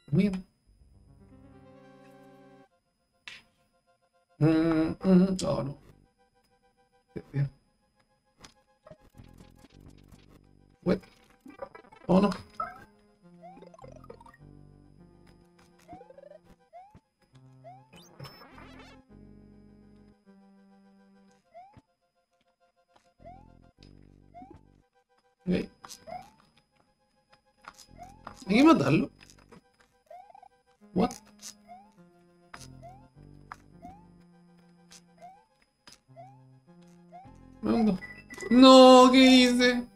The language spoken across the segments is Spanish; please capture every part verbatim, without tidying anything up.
Bien. Mm, mm, oh, no. Bien. What? Oh, no. Ok. Hay que matarlo. What? ¿Me hundo? No, ¿qué hice?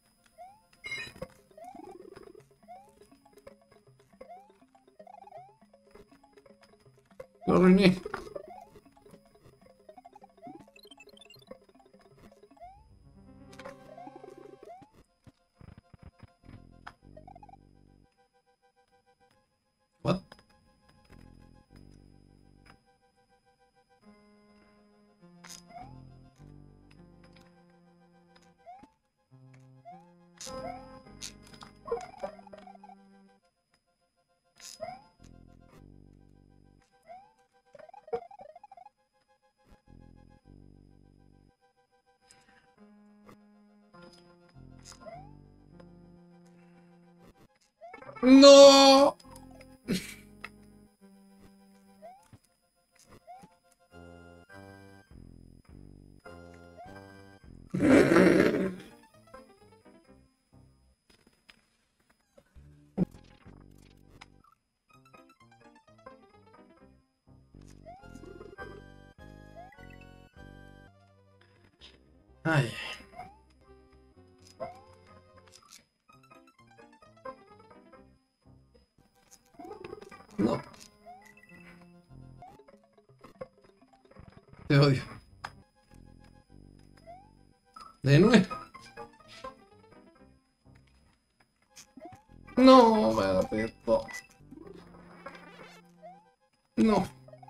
Lo arruiné. What? No. Ay. No. Te odio. De nuevo. No, me da esto. No.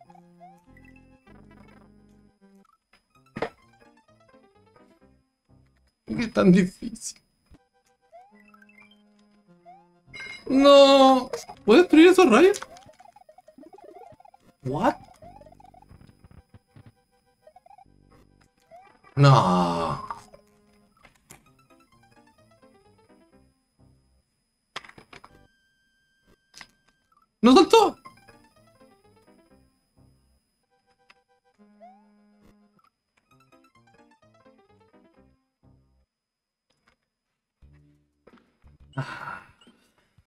¿Por qué es tan difícil? No. ¿Puedes destruir esos rayos? What? No. ¿No saltó?